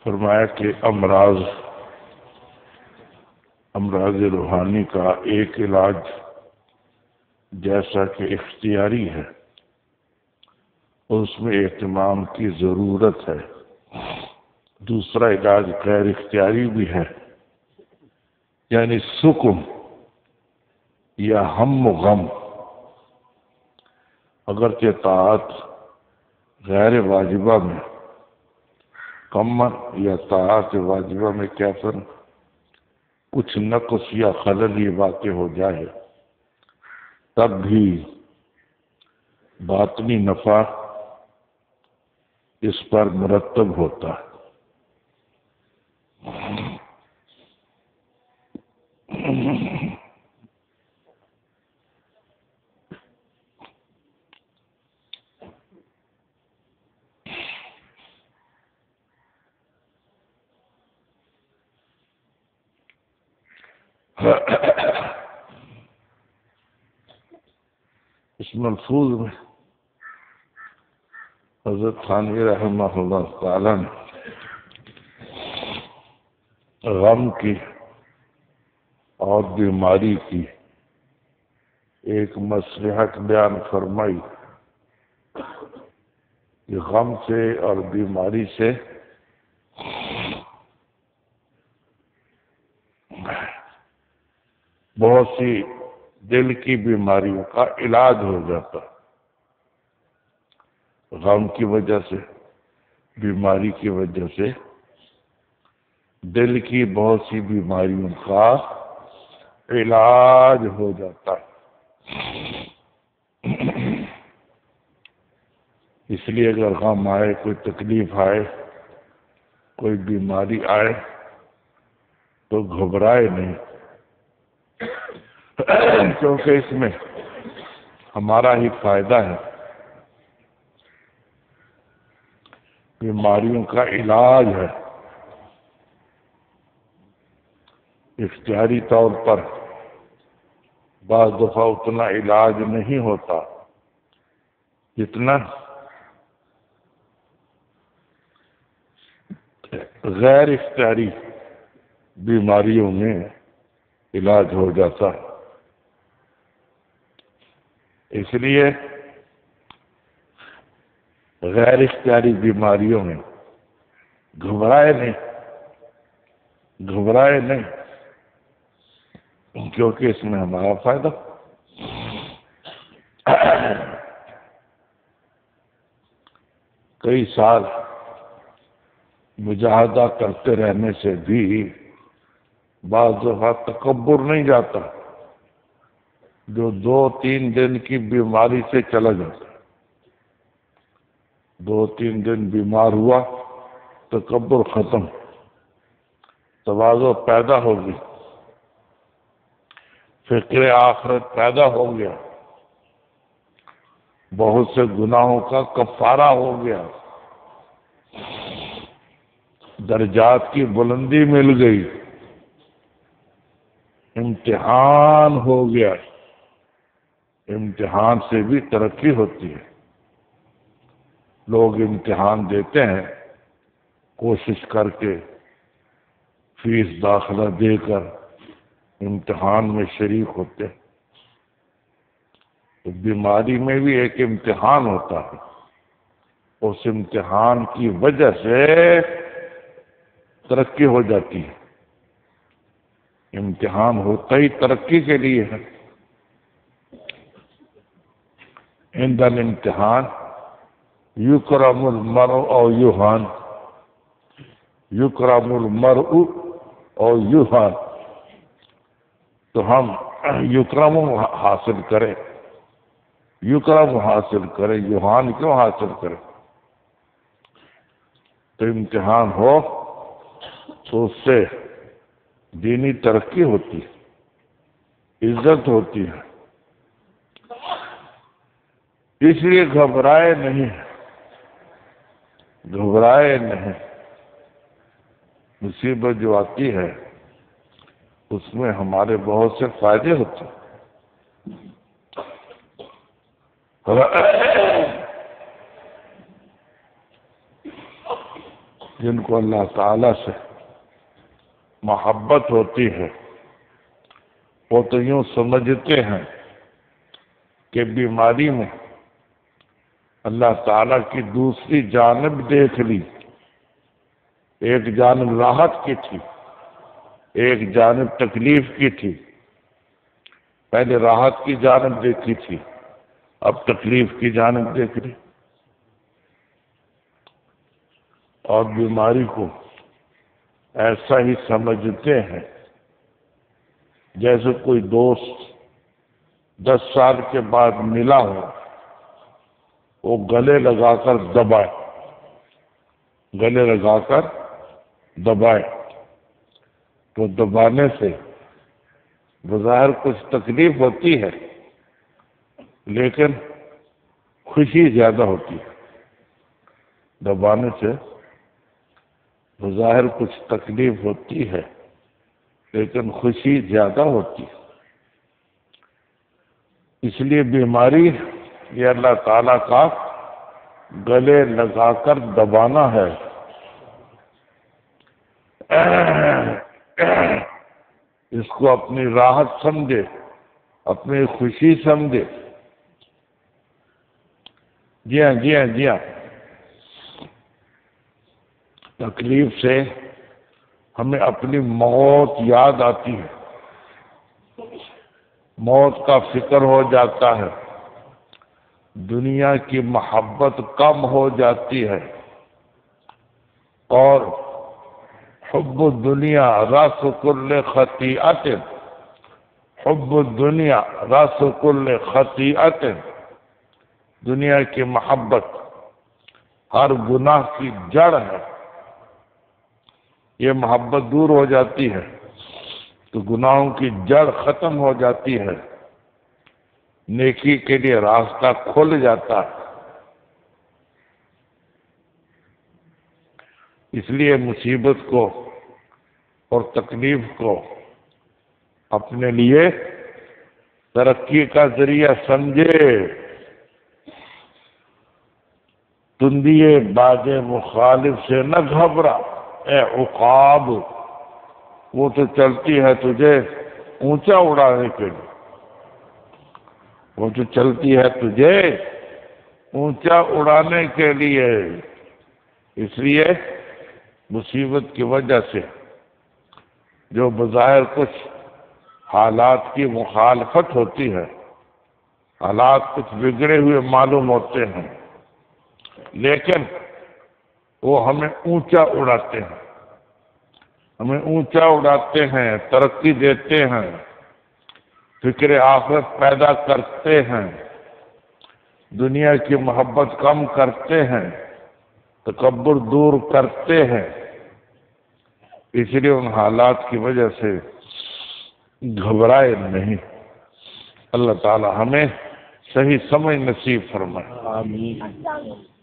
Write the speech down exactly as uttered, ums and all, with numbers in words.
فرمایا کہ امراض امراض روحانی کا ایک علاج جیسا کہ اختیاری ہے، اس میں اہتمام کی ضرورت ہے، دوسرا علاج غیر اختیاری بھی ہے، یعنی سکون یا ہم و غم، اگرچہ طاعت غیر واجبہ میں کمر یا طاعت واجبہ میں کیفر کچھ نقص یا خلل یہ باتیں ہو جائے، تب بھی باطنی نفع اس پر مرتب ہوتا ہے۔ اس ملفوظ میں حضرت تھانوی رحمہ اللہ تعالیٰ نے غم کی اور بیماری کی ایک مصلحت بیان فرمائی کہ غم سے اور بیماری سے بہت سی دل کی بیماریوں کا علاج ہو جاتا، غم کی وجہ سے، بیماری کی وجہ سے دل کی بہت سی بیماریوں کا علاج ہو جاتا ہے۔ اس لیے اگر غم آئے، کوئی تکلیف آئے، کوئی بیماری آئے تو گھبرائے نہیں، کیونکہ اس میں ہمارا ہی فائدہ ہے۔ بیماریوں کا علاج ہے، اختیاری طور پر بعض دفعہ اتنا علاج نہیں ہوتا جتنا غیر اختیاری بیماریوں میں علاج ہو جاتا ہے۔ اس لیے غیر اختیاری بیماریوں میں گھبرائے نہیں، گھبرائے نہیں، کیونکہ اس میں ہمارا فائدہ۔ کئی سال مجاہدہ کرتے رہنے سے بھی بعض دفعہ تکبر نہیں جاتا، جو دو تین دن کی بیماری سے چلا جاتا، دو تین دن بیمار ہوا، تکبر ختم، تواضع پیدا ہوگی، فکر آخرت پیدا ہو گیا، بہت سے گناہوں کا کفارہ ہو گیا، درجات کی بلندی مل گئی، امتحان ہو گیا، امتحان سے بھی ترقی ہوتی ہے۔ لوگ امتحان دیتے ہیں کوشش کر کے، فیس داخلہ دے کر امتحان میں شریک ہوتے ہیں، تو بیماری میں بھی ایک امتحان ہوتا ہے، اس امتحان کی وجہ سے ترقی ہو جاتی ہے۔ امتحان ہوتا ہی ترقی کے لیے ہے۔ عند الامتحان یکرم المرء او یہان، یکرم المرء او یہان، تو ہم یکرم حاصل کریں، یکرم حاصل کریں، یہان کیوں حاصل کریں؟ تو امتحان ہو تو اس سے دینی ترقی ہوتی ہے، عزت ہوتی ہے۔ اس لیے گھبرائے نہیں، گھبرائے نہیں، مصیبت جو آتی ہے اس میں ہمارے بہت سے فائدے ہوتے ہیں۔ جن کو اللہ تعالی سے محبت ہوتی ہے وہ تو یوں سمجھتے ہیں کہ بیماری میں اللہ تعالیٰ کی دوسری جانب دیکھ لی، ایک جانب راحت کی تھی، ایک جانب تکلیف کی تھی، پہلے راحت کی جانب دیکھی تھی، اب تکلیف کی جانب دیکھ لی، اور بیماری کو ایسا ہی سمجھتے ہیں جیسے کوئی دوست دس سال کے بعد ملا ہو، وہ گلے لگا کر دبائے گلے لگا کر دبائے تو دبانے سے بظاہر کچھ تکلیف ہوتی ہے لیکن خوشی زیادہ ہوتی ہے، دبانے سے بظاہر کچھ تکلیف ہوتی ہے لیکن خوشی زیادہ ہوتی ہے۔ اس لیے بیماری یہ اللہ تعالیٰ کا گلے لگا کر دبانا ہے۔ اس کو اپنی راحت سمجھے، اپنی خوشی سمجھے۔ جی ہاں جی ہاں جی ہاں تکلیف سے ہمیں اپنی موت یاد آتی ہے، موت کا فکر ہو جاتا ہے، دنیا کی محبت کم ہو جاتی ہے، اور حب الدنیا راس کل خطیئت، حب الدنیا راس کل خطیئت، دنیا کی محبت ہر گناہ کی جڑ ہے۔ یہ محبت دور ہو جاتی ہے تو گناہوں کی جڑ ختم ہو جاتی ہے، نیکی کے لیے راستہ کھل جاتا ہے۔ اس لیے مصیبت کو اور تکلیف کو اپنے لیے ترقی کا ذریعہ سمجھے۔ تندیے باز مخالف سے نہ گھبرا اے عقاب، وہ تو چلتی ہے تجھے اونچا اڑانے کے لیے، وہ تو چلتی ہے تجھے اونچا اڑانے کے لیے۔ اس لیے مصیبت کی وجہ سے جو بظاہر کچھ حالات کی مخالفت ہوتی ہے، حالات کچھ بگڑے ہوئے معلوم ہوتے ہیں، لیکن وہ ہمیں اونچا اڑاتے ہیں، ہمیں اونچا اڑاتے ہیں، ترقی دیتے ہیں، فکر آخرت پیدا کرتے ہیں، دنیا کی محبت کم کرتے ہیں، تکبر دور کرتے ہیں۔ اس لیے ان حالات کی وجہ سے گھبرائے نہیں۔ اللہ تعالی ہمیں صحیح سمجھ نصیب فرمائے۔ آمین۔